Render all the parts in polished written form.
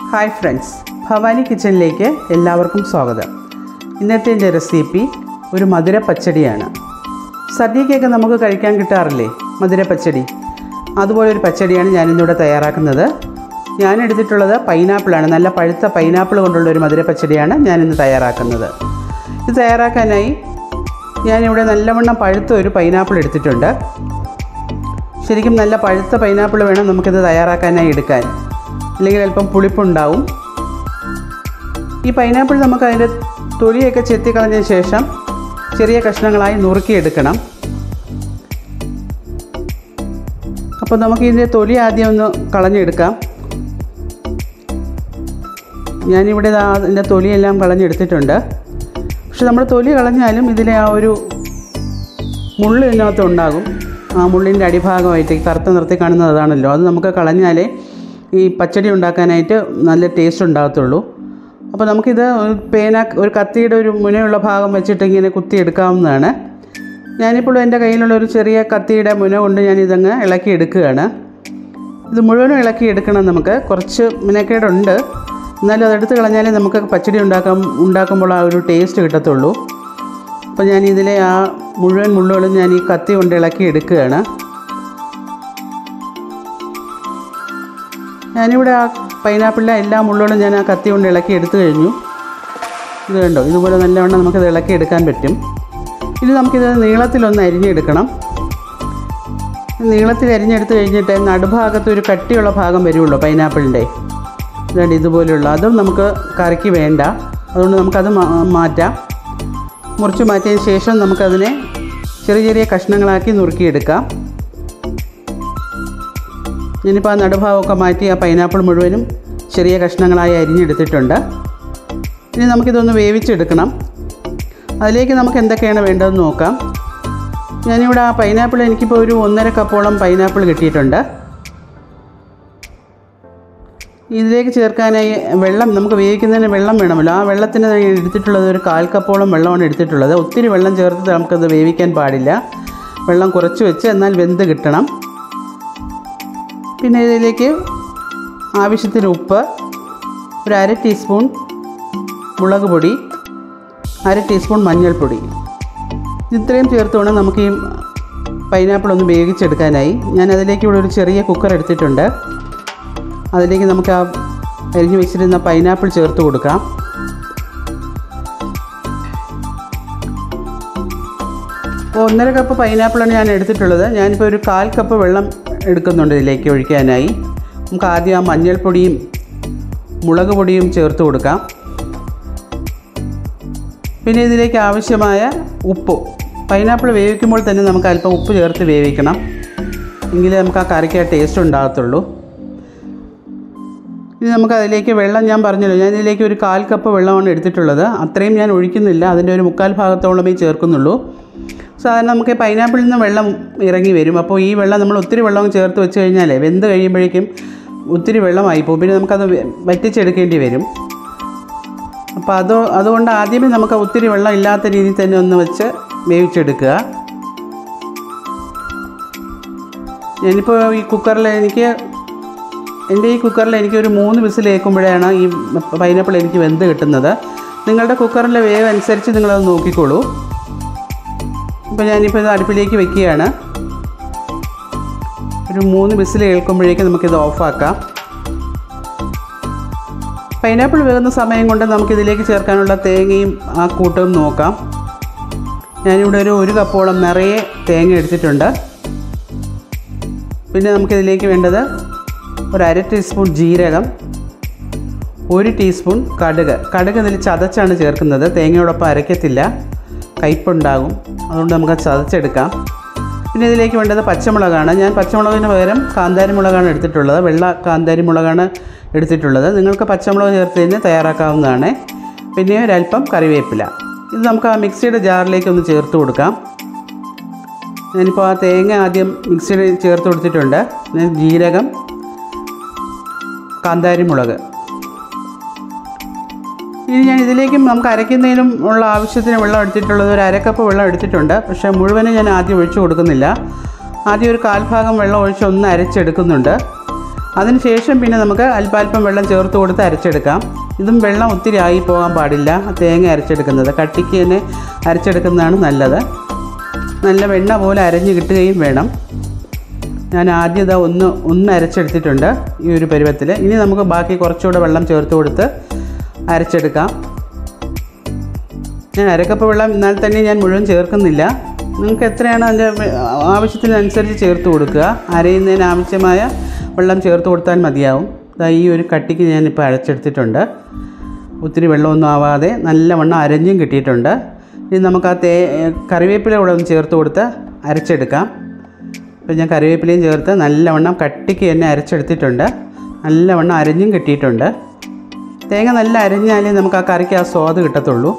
Hi friends, Bhavani കിച്ചണിലേക്ക് എല്ലാവർക്കും സ്വാഗതം. ഇന്നത്തെ എൻ്റെ റെസിപ്പി ഒരു മധുര പച്ചടിയാണ്. സദ്യക്കൊക്കെ നമുക്ക് കഴിക്കാൻ കിട്ടാറില്ലേ മധുര പച്ചടി? അതുപോലെ ഒരു പച്ചടിയാണ് ഞാനിന്നിവിടെ തയ്യാറാക്കുന്നത്. ഞാൻ എടുത്തിട്ടുള്ളത് പൈനാപ്പിളാണ്. നല്ല പഴുത്ത പൈനാപ്പിൾ കൊണ്ടുള്ള ഒരു മധുര പച്ചടിയാണ് ഞാനിന്ന് തയ്യാറാക്കുന്നത്. ഇത് തയ്യാറാക്കാനായി ഞാനിവിടെ നല്ലവണ്ണം പഴുത്ത ഒരു പൈനാപ്പിൾ എടുത്തിട്ടുണ്ട്. ശരിക്കും നല്ല പഴുത്ത പൈനാപ്പിൾ വേണം നമുക്കിത് തയ്യാറാക്കാനായി എടുക്കാൻ, അല്ലെങ്കിൽ അല്പം പുളിപ്പുണ്ടാവും. ഈ പൈനാപ്പിൾ നമുക്ക് അതിൻ്റെ തൊലിയൊക്കെ ചെത്തിക്കളഞ്ഞതിന് ശേഷം ചെറിയ കഷ്ണങ്ങളായി നുറുക്കിയെടുക്കണം. അപ്പോൾ നമുക്കിതിൻ്റെ തൊലി ആദ്യം ഒന്ന് കളഞ്ഞെടുക്കാം. ഞാനിവിടെ അതിൻ്റെ തൊലിയെല്ലാം കളഞ്ഞെടുത്തിട്ടുണ്ട്. പക്ഷെ നമ്മൾ തൊലി കളഞ്ഞാലും ഇതിലെ ആ ഒരു മുള്ള് ഇതിനകത്ത് ഉണ്ടാകും. ആ മുള്ളിൻ്റെ അടിഭാഗമായിട്ട് കറുത്ത നിറത്തിൽ കാണുന്നത് അതാണല്ലോ, അത് നമുക്ക് കളഞ്ഞാലേ ഈ പച്ചടി ഉണ്ടാക്കാനായിട്ട് നല്ല ടേസ്റ്റ് ഉണ്ടാകത്തുള്ളൂ. അപ്പോൾ നമുക്കിത് ഒരു കത്തിയുടെ ഒരു മുനയുള്ള ഭാഗം വെച്ചിട്ട് ഇങ്ങനെ കുത്തിയെടുക്കാവുന്നതാണ്. ഞാനിപ്പോൾ എൻ്റെ കയ്യിലുള്ള ഒരു ചെറിയ കത്തിയുടെ മുന കൊണ്ട് ഞാനിതങ്ങ് ഇളക്കിയെടുക്കുകയാണ്. ഇത് മുഴുവനും ഇളക്കിയെടുക്കണം. നമുക്ക് കുറച്ച് മിനക്കേടുണ്ട്, എന്നാലും അതെടുത്ത് കളഞ്ഞാലേ നമുക്ക് പച്ചടി ഉണ്ടാക്കുമ്പോൾ ആ ഒരു ടേസ്റ്റ് കിട്ടത്തുള്ളൂ. അപ്പോൾ ഞാനിതിലെ ആ മുഴുവൻ മുള്ളുകളും ഞാൻ ഈ കത്തി കൊണ്ട് ഇളക്കിയെടുക്കുകയാണ്. ഞാനിവിടെ ആ പൈനാപ്പിളിലെ എല്ലാ മുള്ളുകളും ഞാൻ ആ കത്തി കൊണ്ട് ഇളക്കി എടുത്തു കഴിഞ്ഞു. ഇത് കണ്ടോ, ഇതുപോലെ നല്ലവണ്ണം നമുക്കിത് ഇളക്കിയെടുക്കാൻ പറ്റും. ഇനി നമുക്കിത് നീളത്തിലൊന്ന് അരിഞ്ഞെടുക്കണം. നീളത്തിൽ അരിഞ്ഞെടുത്ത് കഴിഞ്ഞിട്ട് നടുഭാഗത്ത് ഒരു കട്ടിയുള്ള ഭാഗം വരുള്ളൂ പൈനാപ്പിളിൻ്റെ. ഇതുകൊണ്ട് ഇതുപോലെയുള്ള അതും നമുക്ക് കറിക്ക് വേണ്ട, അതുകൊണ്ട് നമുക്കത് മാറ്റാം. മുറിച്ച് മാറ്റിയതിന് ശേഷം നമുക്കതിനെ ചെറിയ ചെറിയ കഷ്ണങ്ങളാക്കി നുറുക്കിയെടുക്കാം. ഞാനിപ്പോൾ ആ നടുഭാഗമൊക്കെ മാറ്റി ആ പൈനാപ്പിൾ മുഴുവനും ചെറിയ കഷ്ണങ്ങളായി അരിഞ്ഞെടുത്തിട്ടുണ്ട്. ഇനി നമുക്കിതൊന്ന് വേവിച്ചെടുക്കണം. അതിലേക്ക് നമുക്ക് എന്തൊക്കെയാണ് വേണ്ടതെന്ന് നോക്കാം. ഞാനിവിടെ ആ പൈനാപ്പിൾ എനിക്കിപ്പോൾ ഒരു 1.5 കപ്പോളം പൈനാപ്പിൾ കിട്ടിയിട്ടുണ്ട്. ഇതിലേക്ക് ചേർക്കാനായി വെള്ളം, നമുക്ക് വേവിക്കുന്നതിന് വെള്ളം വേണമല്ലോ. ആ വെള്ളത്തിന് എടുത്തിട്ടുള്ളത് ഒരു 1/4 കപ്പോളം വെള്ളമാണ് എടുത്തിട്ടുള്ളത്. ഒത്തിരി വെള്ളം ചേർത്ത് നമുക്കത് വേവിക്കാൻ പാടില്ല. വെള്ളം കുറച്ച് വെച്ച് എന്നാൽ വെന്ത് കിട്ടണം. പിന്നെ ഇതിലേക്ക് ആവശ്യത്തിന് ഉപ്പ്, ഒരു 1/2 ടീസ്പൂൺ മുളക് പൊടി, 1/2 ടീസ്പൂൺ മഞ്ഞൾപ്പൊടി, ഇത്രയും ചേർത്ത് വേണം നമുക്ക് ഈ പൈനാപ്പിൾ ഒന്ന് വേവിച്ചെടുക്കാനായി. ഞാൻ അതിലേക്ക് ഇവിടെ ഒരു ചെറിയ കുക്കർ എടുത്തിട്ടുണ്ട്. അതിലേക്ക് നമുക്ക് ആ അരിഞ്ഞു വെച്ചിരുന്ന പൈനാപ്പിൾ ചേർത്ത് കൊടുക്കാം. അപ്പോൾ 1.5 കപ്പ് പൈനാപ്പിളാണ് ഞാൻ എടുത്തിട്ടുള്ളത്. ഞാനിപ്പോൾ ഒരു 1/4 കപ്പ് വെള്ളം എടുക്കുന്നുണ്ട് ഇതിലേക്ക് ഒഴിക്കാനായി. നമുക്ക് ആദ്യം ആ മഞ്ഞൾപ്പൊടിയും മുളക് പൊടിയും ചേർത്ത് കൊടുക്കാം. പിന്നെ ഇതിലേക്ക് ആവശ്യമായ ഉപ്പും. പൈനാപ്പിൾ വേവിക്കുമ്പോൾ തന്നെ നമുക്ക് അല്പം ഉപ്പ് ചേർത്ത് വേവിക്കണം, എങ്കിലേ നമുക്ക് ആ കറിക്ക് ആ ടേസ്റ്റ് ഉണ്ടാകത്തുള്ളൂ. ഇനി നമുക്ക് അതിലേക്ക് വെള്ളം, ഞാൻ പറഞ്ഞല്ലോ ഞാൻ ഇതിലേക്ക് ഒരു 1/4 കപ്പ് വെള്ളമാണ് എടുത്തിട്ടുള്ളത്. അത്രയും ഞാൻ ഒഴിക്കുന്നില്ല, അതിൻ്റെ ഒരു 1/4 ഭാഗത്തോളമേ ചേർക്കുന്നുള്ളൂ. സാധാരണ നമുക്ക് പൈനാപ്പിളിൽ നിന്ന് വെള്ളം ഇറങ്ങി വരും. അപ്പോൾ ഈ വെള്ളം നമ്മൾ ഒത്തിരി വെള്ളം ചേർത്ത് വെച്ച് കഴിഞ്ഞാൽ വെന്ത് കഴിയുമ്പോഴേക്കും ഒത്തിരി വെള്ളമായി പോകും. പിന്നെ നമുക്കത് വറ്റിച്ചെടുക്കേണ്ടി വരും. അപ്പോൾ അതുകൊണ്ട് ആദ്യമേ നമുക്ക് ഒത്തിരി വെള്ളം ഇല്ലാത്ത രീതിയിൽ തന്നെ ഒന്ന് വെച്ച് വേവിച്ചെടുക്കുക. ഞാനിപ്പോൾ ഈ കുക്കറിൽ എൻ്റെ ഈ കുക്കറിൽ എനിക്കൊരു 3 വിസിൽ കേൾക്കുമ്പോഴാണ് ഈ പൈനാപ്പിൾ എനിക്ക് വെന്ത് കിട്ടുന്നത്. നിങ്ങളുടെ കുക്കറിൻ്റെ വേവ് അനുസരിച്ച് നിങ്ങളത് നോക്കിക്കോളൂ. ഇപ്പോൾ ഞാനിപ്പോൾ ഇത് അടുപ്പിലേക്ക് വെക്കുകയാണ്. ഒരു 3 വിസിൽ കേൾക്കുമ്പോഴേക്കും നമുക്കിത് ഓഫാക്കാം. പൈനാപ്പിൾ വേകുന്ന സമയം കൊണ്ട് നമുക്കിതിലേക്ക് ചേർക്കാനുള്ള തേങ്ങയും ആ കൂട്ടവും നോക്കാം. ഞാനിവിടെ ഒരു കപ്പോളം നിറയെ തേങ്ങ എടുത്തിട്ടുണ്ട്. പിന്നെ നമുക്കിതിലേക്ക് വേണ്ടത് ഒരു 1/2 ടീസ്പൂൺ ജീരകം, 1 ടീസ്പൂൺ കടുക് ഇതിൽ ചതച്ചാണ് ചേർക്കുന്നത്. തേങ്ങയോടൊപ്പം അരയ്ക്കത്തില്ല, കയ്പുണ്ടാകും. അതുകൊണ്ട് നമുക്ക് ചതച്ചെടുക്കാം. പിന്നെ ഇതിലേക്ക് വേണ്ടത് പച്ചമുളകാണ്. ഞാൻ പച്ചമുളകിന് പകരം കാന്താരി മുളകാണ് എടുത്തിട്ടുള്ളത്. വെള്ള കാന്താരി മുളകാണ് എടുത്തിട്ടുള്ളത്. നിങ്ങൾക്ക് പച്ചമുളക് ചേർത്ത് തന്നെ തയ്യാറാക്കാവുന്നതാണ്. പിന്നെ ഒരല്പം കറിവേപ്പില. ഇത് നമുക്ക് ആ മിക്സിയുടെ ജാറിലേക്ക് ഒന്ന് ചേർത്ത് കൊടുക്കാം. ഞാനിപ്പോൾ ആ തേങ്ങ ആദ്യം മിക്സിയിൽ ചേർത്ത് കൊടുത്തിട്ടുണ്ട്. ജീരകം, കാന്താരി മുളക്. ഇനി ഞാൻ ഇതിലേക്കും നമുക്ക് അരയ്ക്കുന്നതിനും ഉള്ള ആവശ്യത്തിന് വെള്ളം എടുത്തിട്ടുള്ളത് ഒരു 1/2 കപ്പ് വെള്ളം എടുത്തിട്ടുണ്ട്. പക്ഷേ മുഴുവനും ഞാൻ ആദ്യം ഒഴിച്ചു കൊടുക്കുന്നില്ല. ആദ്യം ഒരു 1/4 ഭാഗം വെള്ളം ഒഴിച്ച് ഒന്ന് അരച്ചെടുക്കുന്നുണ്ട്. അതിനുശേഷം പിന്നെ നമുക്ക് അല്പാൽപ്പം വെള്ളം ചേർത്ത് കൊടുത്ത് അരച്ചെടുക്കാം. ഇതും വെള്ളം ഒത്തിരി ആയി പോകാൻ പാടില്ല. തേങ്ങ അരച്ചെടുക്കുന്നത് കട്ടിക്ക് തന്നെ അരച്ചെടുക്കുന്നതാണ് നല്ലത്. നല്ല വെണ്ണ പോലെ അരഞ്ഞ് കിട്ടുകയും വേണം. ഞാൻ ആദ്യം ഇതാ ഒന്ന് അരച്ചെടുത്തിട്ടുണ്ട് ഈ ഒരു പരുവത്തിൽ. ഇനി നമുക്ക് ബാക്കി കുറച്ചുകൂടെ വെള്ളം ചേർത്ത് കൊടുത്ത് അരച്ചെടുക്കാം. ഞാൻ അരക്കപ്പ് വെള്ളം എന്നാൽ തന്നെ ഞാൻ മുഴുവൻ ചേർക്കുന്നില്ല. നിങ്ങൾക്ക് എത്രയാണ് അതിൻ്റെ ആവശ്യത്തിനനുസരിച്ച് ചേർത്ത് കൊടുക്കുക. അരയുന്നതിന് ആവശ്യമായ വെള്ളം ചേർത്ത് കൊടുത്താൽ മതിയാവും. ഈ ഒരു കട്ടിക്ക് ഞാനിപ്പോൾ അരച്ചെടുത്തിട്ടുണ്ട്. ഒത്തിരി വെള്ളമൊന്നും ആവാതെ നല്ലവണ്ണം അരഞ്ഞും കിട്ടിയിട്ടുണ്ട്. ഇനി നമുക്ക് ആ കറിവേപ്പില കൂടെ ഒന്ന് ചേർത്ത് കൊടുത്ത് അരച്ചെടുക്കാം. അപ്പോൾ ഞാൻ കറിവേപ്പിലയും ചേർത്ത് നല്ലവണ്ണം കട്ടിക്ക് തന്നെ അരച്ചെടുത്തിട്ടുണ്ട്. നല്ലവണ്ണം അരഞ്ഞും കിട്ടിയിട്ടുണ്ട്. തേങ്ങ നല്ല അരഞ്ഞാലേ നമുക്ക് ആ കറിക്ക് ആ സ്വാദ് കിട്ടത്തുള്ളൂ.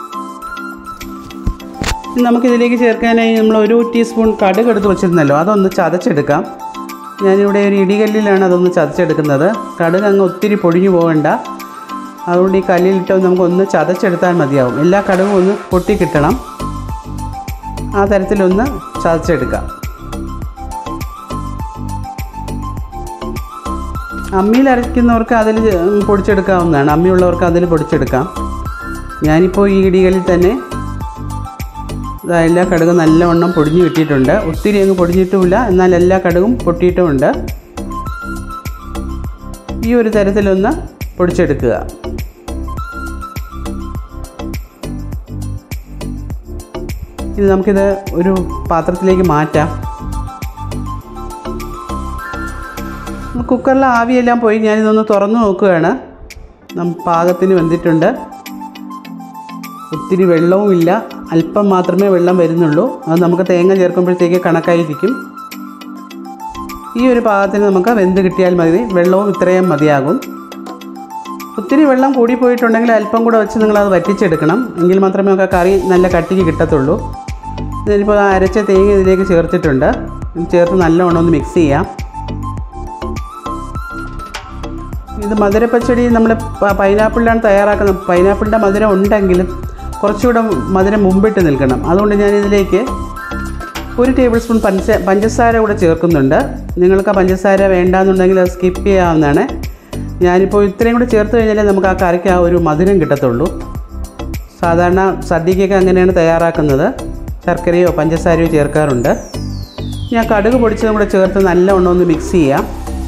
നമുക്കിതിലേക്ക് ചേർക്കാനായി നമ്മൾ 1 ടീസ്പൂൺ കടുക് എടുത്ത് വെച്ചിരുന്നല്ലോ, അതൊന്ന് ചതച്ചെടുക്കാം. ഞാനിവിടെ ഒരു ഇടികല്ലിലാണ് അതൊന്ന് ചതച്ചെടുക്കുന്നത്. കടുക് അങ്ങ് ഒത്തിരി പൊടിഞ്ഞു പോകണ്ട. അതുകൊണ്ട് ഈ കല്ലിലിട്ട് നമുക്കൊന്ന് ചതച്ചെടുത്താൽ മതിയാവും. എല്ലാ കടുകും ഒന്ന് പൊട്ടി കിട്ടണം. ആ തരത്തിലൊന്ന് ചതച്ചെടുക്കാം. അമ്മിയിൽ അരയ്ക്കുന്നവർക്ക് അതിൽ പൊടിച്ചെടുക്കാവുന്നതാണ്. അമ്മിയുള്ളവർക്ക് അതിൽ പൊടിച്ചെടുക്കാം. ഞാനിപ്പോൾ ഈ ഇടികല്ലിൽ തന്നെ എല്ലാ കടുകും നല്ലവണ്ണം പൊടിഞ്ഞ് കിട്ടിയിട്ടുണ്ട്. ഒത്തിരി അങ്ങ് പൊടിഞ്ഞിട്ടുമില്ല, എന്നാൽ എല്ലാ കടുകും പൊട്ടിയിട്ടുമുണ്ട്. ഈ ഒരു തരത്തിലൊന്ന് പൊടിച്ചെടുക്കുക. ഇനി നമുക്കിത് ഒരു പാത്രത്തിലേക്ക് മാറ്റാം. കുക്കറിലെ ആവിയെല്ലാം പോയി ഞാനിതൊന്ന് തുറന്നു നോക്കുകയാണ്. പാകത്തിന് വെന്തിട്ടുണ്ട്. ഒത്തിരി വെള്ളവും ഇല്ല, അല്പം മാത്രമേ വെള്ളം വരുന്നുള്ളൂ. അത് നമുക്ക് തേങ്ങ ചേർക്കുമ്പോഴത്തേക്ക് കണക്കായിരിക്കും. ഈ ഒരു പാകത്തിന് നമുക്ക് വെന്ത് കിട്ടിയാൽ മതി. വെള്ളവും ഇത്രയും മതിയാകും. ഒത്തിരി വെള്ളം കൂടിപ്പോയിട്ടുണ്ടെങ്കിൽ അല്പം കൂടെ വെച്ച് നിങ്ങളത് വറ്റിച്ചെടുക്കണം. എങ്കിൽ മാത്രമേ നമുക്ക് കറി നല്ല കട്ടിക്ക് കിട്ടത്തുള്ളൂ. ഞാനിപ്പോൾ അരച്ച തേങ്ങ ഇതിലേക്ക് ചേർത്തിട്ടുണ്ട്. ചേർത്ത് നല്ലവണ്ണം ഒന്ന് മിക്സ് ചെയ്യാം. ഇത് മധുരപ്പച്ചടി നമ്മൾ പൈനാപ്പിളിലാണ് തയ്യാറാക്കുന്നത്. പൈനാപ്പിളിൻ്റെ മധുരം ഉണ്ടെങ്കിലും കുറച്ചുകൂടെ മധുരം മുമ്പിട്ട് നിൽക്കണം. അതുകൊണ്ട് ഞാനിതിലേക്ക് 1 ടേബിൾ സ്പൂൺ പഞ്ചസാര കൂടെ ചേർക്കുന്നുണ്ട്. നിങ്ങൾക്ക് ആ പഞ്ചസാര വേണ്ടാന്നുണ്ടെങ്കിൽ അത് സ്കിപ്പ് ചെയ്യാവുന്നതാണ്. ഞാനിപ്പോൾ ഇത്രയും കൂടെ ചേർത്ത് കഴിഞ്ഞാലേ നമുക്ക് ആ കറിക്ക് ആ ഒരു മധുരം കിട്ടത്തുള്ളൂ. സാധാരണ സദ്യക്കൊക്കെ അങ്ങനെയാണ് തയ്യാറാക്കുന്നത്. ശർക്കരയോ പഞ്ചസാരയോ ചേർക്കാറുണ്ട്. ഞാൻ കടുക് പൊടിച്ചതും കൂടെ ചേർത്ത് നല്ലവണ്ണം ഒന്ന് മിക്സ് ചെയ്യാം.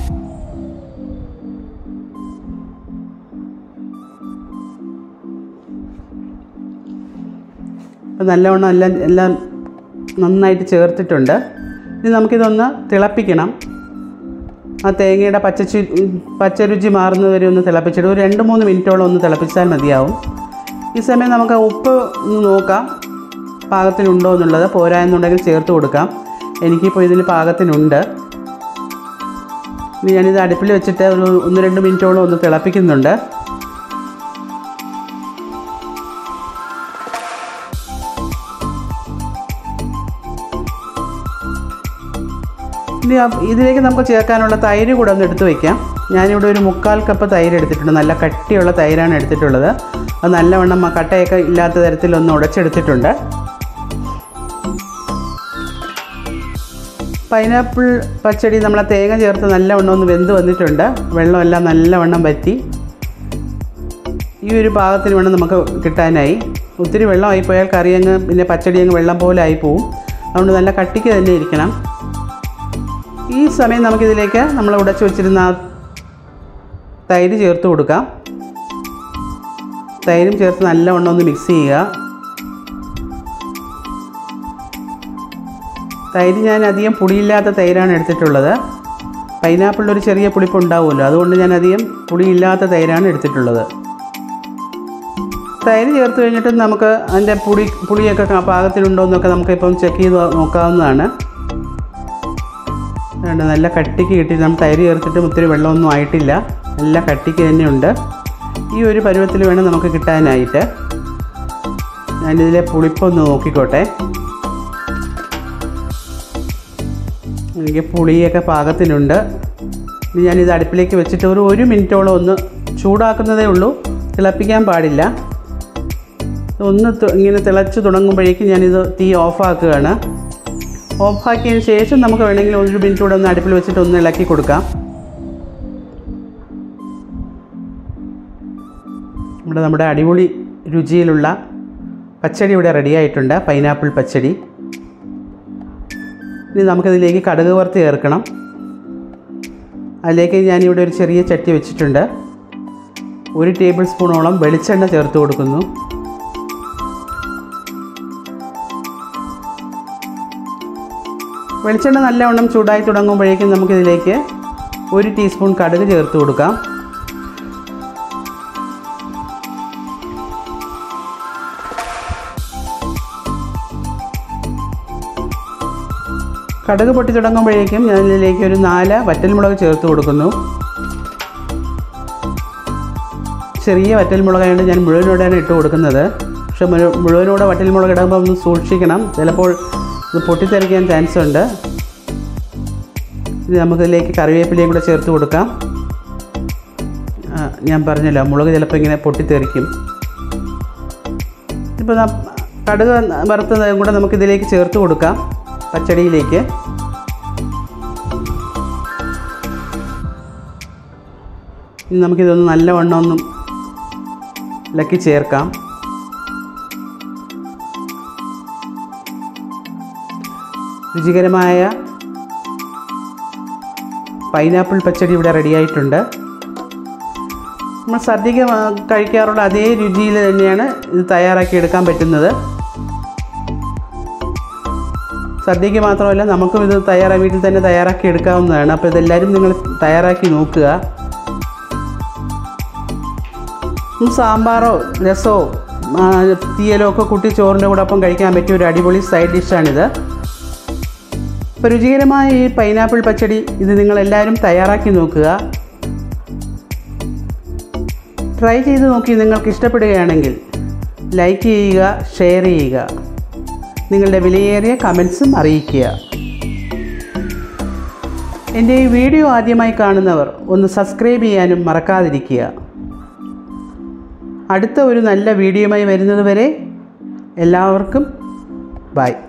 അപ്പോൾ നല്ലവണ്ണം എല്ലാം നന്നായിട്ട് ചേർത്തിട്ടുണ്ട്. ഇനി നമുക്കിതൊന്ന് തിളപ്പിക്കണം. ആ തേങ്ങയുടെ പച്ചരുചി മാറുന്നവരെ ഒന്ന് തിളപ്പിച്ചിട്ട് ഒരു 2-3 മിനിറ്റോളം ഒന്ന് തിളപ്പിച്ചാൽ മതിയാവും. ഈ സമയം നമുക്ക് ഉപ്പ് ഒന്ന് നോക്കാം, പാകത്തിനുണ്ടോ എന്നുള്ളത്. പോരാ എന്നുണ്ടെങ്കിൽ ചേർത്ത് കൊടുക്കാം. എനിക്കിപ്പോൾ ഇതിന് പാകത്തിനുണ്ട്. ഇനി ഞാനിത് അടുപ്പിൽ വെച്ചിട്ട് ഒരു 1-2 മിനിറ്റോളം ഒന്ന് തിളപ്പിക്കുന്നുണ്ട്. ഇനി ഇതിലേക്ക് നമുക്ക് ചേർക്കാനുള്ള തൈര് കൂടെ ഒന്ന് എടുത്ത് വയ്ക്കാം. ഞാനിവിടെ ഒരു 3/4 കപ്പ് തൈര് എടുത്തിട്ടുണ്ട്. നല്ല കട്ടിയുള്ള തൈരാണ് എടുത്തിട്ടുള്ളത്. അത് നല്ലവണ്ണം കട്ടയൊക്കെ ഇല്ലാത്ത തരത്തിലൊന്ന് ഉടച്ചെടുത്തിട്ടുണ്ട്. പൈനാപ്പിൾ പച്ചടി നമ്മളെ തേങ്ങ ചേർത്ത് നല്ലവണ്ണം ഒന്ന് വെന്ത് വന്നിട്ടുണ്ട്. വെള്ളമെല്ലാം നല്ലവണ്ണം വറ്റി. ഈ ഒരു പാകത്തിന് വേണം നമുക്ക് കിട്ടാനായി. ഒത്തിരി വെള്ളമായിപ്പോയാൽ കറി അങ്ങ് പിന്നെ പച്ചടി അങ്ങ് വെള്ളം പോലെ ആയിപ്പോവും. അതുകൊണ്ട് നല്ല കട്ടിക്ക് തന്നെ ഇരിക്കണം. ഈ സമയം നമുക്കിതിലേക്ക് നമ്മൾ ഉടച്ചു വച്ചിരുന്ന തൈര് ചേർത്ത് കൊടുക്കാം. തൈരും ചേർത്ത് നല്ലവണ്ണം ഒന്ന് മിക്സ് ചെയ്യുക. തൈര് ഞാൻ അധികം പുളിയില്ലാത്ത തൈരാണ് എടുത്തിട്ടുള്ളത്. പൈനാപ്പിളിലൊരു ചെറിയ പുളിപ്പ് ഉണ്ടാവുമല്ലോ, അതുകൊണ്ട് ഞാൻ അധികം പുളിയില്ലാത്ത തൈരാണ് എടുത്തിട്ടുള്ളത്. തൈര് ചേർത്ത് കഴിഞ്ഞിട്ട് നമുക്ക് അതിൻ്റെ പുളിയൊക്കെ പാകത്തിനുണ്ടോ എന്നൊക്കെ നമുക്കിപ്പം ചെക്ക് ചെയ്ത് നോക്കാവുന്നതാണ്. നല്ല കട്ടിക്ക് കിട്ടി. നമ്മൾ തൈര് ചേർത്തിട്ട് ഒത്തിരി വെള്ളമൊന്നും ആയിട്ടില്ല. നല്ല കട്ടിക്ക് തന്നെയുണ്ട്. ഈ ഒരു പരുവത്തിൽ വേണം നമുക്ക് കിട്ടാനായിട്ട്. ഞാനിതിലെ പുളിപ്പൊന്ന് നോക്കിക്കോട്ടെ. എനിക്ക് പുളിയൊക്കെ പാകത്തിനുണ്ട്. ഇനി ഞാനിത് അടുപ്പിലേക്ക് വെച്ചിട്ട് ഒരു 1 മിനിറ്റോളം ഒന്ന് ചൂടാക്കുന്നതേ ഉള്ളൂ. തിളപ്പിക്കാൻ പാടില്ല. ഒന്ന് ഇങ്ങനെ തിളച്ച് തുടങ്ങുമ്പോഴേക്കും ഞാനിത് തീ ഓഫാക്കുകയാണ്. ഓഫാക്കിയതിന് ശേഷം നമുക്ക് വേണമെങ്കിൽ 1 മിനിറ്റ് കൂടെ ഒന്ന് അടുപ്പിൽ വെച്ചിട്ട് ഒന്ന് ഇളക്കി കൊടുക്കാം. നമ്മുടെ അടിപൊളി രുചിയിലുള്ള പച്ചടി ഇവിടെ റെഡി ആയിട്ടുണ്ട്. പൈനാപ്പിൾ പച്ചടി. ഇനി നമുക്കിതിലേക്ക് കടുക് വറുത്ത് ചേർക്കണം. അതിലേക്ക് ഞാനിവിടെ ഒരു ചെറിയ ചട്ടി വെച്ചിട്ടുണ്ട്. 1 ടേബിൾ സ്പൂണോളം വെളിച്ചെണ്ണ ചേർത്ത് കൊടുക്കുന്നു. വെളിച്ചെണ്ണ നല്ലവണ്ണം ചൂടായി തുടങ്ങുമ്പോഴേക്കും നമുക്കിതിലേക്ക് 1 ടീസ്പൂൺ കടുക് ചേർത്ത് കൊടുക്കാം. കടുക് പൊട്ടി തുടങ്ങുമ്പോഴേക്കും ഞാനിതിലേക്ക് ഒരു 4 വറ്റൽമുളക് ചേർത്ത് കൊടുക്കുന്നു. ചെറിയ വറ്റൽമുളകായതുകൊണ്ട് ഞാൻ മുഴുവനോടെയാണ് ഇട്ട് കൊടുക്കുന്നത്. പക്ഷെ മുഴുവനോടെ വറ്റൽമുളക് ഇടുമ്പോൾ ഒന്ന് സൂക്ഷിക്കണം, ചിലപ്പോൾ ഇത് പൊട്ടിത്തെറിക്കാൻ ചാൻസ് ഉണ്ട്. ഇനി നമുക്കിതിലേക്ക് കറിവേപ്പിലയും കൂടെ ചേർത്ത് കൊടുക്കാം. ഞാൻ പറഞ്ഞല്ലോ, മുളക് ചിലപ്പോൾ ഇങ്ങനെ പൊട്ടിത്തെറിക്കും. ഇപ്പോൾ കടുക് വറുത്തതും കൂടെ നമുക്കിതിലേക്ക് ചേർത്ത് കൊടുക്കാം പച്ചടിയിലേക്ക്. ഇനി നമുക്കിതൊന്ന് നല്ലവണ്ണം ഒന്നും ഇളക്കി ചേർക്കാം. രുചികരമായ പൈനാപ്പിൾ പച്ചടി ഇവിടെ റെഡിയായിട്ടുണ്ട്. നമ്മൾ സദ്യക്ക് കഴിക്കാറുള്ള അതേ രുചിയിൽ തന്നെയാണ് ഇത് തയ്യാറാക്കി എടുക്കാൻ പറ്റുന്നത്. സദ്യക്ക് മാത്രമല്ല, നമുക്കും ഇത് വീട്ടിൽ തന്നെ തയ്യാറാക്കി എടുക്കാവുന്നതാണ്. അപ്പോൾ ഇതെല്ലാവരും നിങ്ങൾ തയ്യാറാക്കി നോക്കുക. സാമ്പാറോ രസമോ തീയലോ ഒക്കെ കൂട്ടി ചോറിൻ്റെ കൂടെ ഒപ്പം കഴിക്കാൻ പറ്റിയ ഒരു അടിപൊളി സൈഡ് ഡിഷാണിത്. അപ്പോൾ രുചികരമായ ഈ പൈനാപ്പിൾ പച്ചടി ഇത് നിങ്ങളെല്ലാവരും തയ്യാറാക്കി നോക്കുക. ട്രൈ ചെയ്ത് നോക്കി നിങ്ങൾക്ക് ഇഷ്ടപ്പെടുകയാണെങ്കിൽ ലൈക്ക് ചെയ്യുക, ഷെയർ ചെയ്യുക, നിങ്ങളുടെ വിലയേറിയ കമൻസും അറിയിക്കുക. എൻ്റെ ഈ വീഡിയോ ആദ്യമായി കാണുന്നവർ ഒന്ന് സബ്സ്ക്രൈബ് ചെയ്യാനും മറക്കാതിരിക്കുക. അടുത്ത ഒരു നല്ല വീഡിയോയുമായി വരുന്നത് വരെ എല്ലാവർക്കും ബൈ.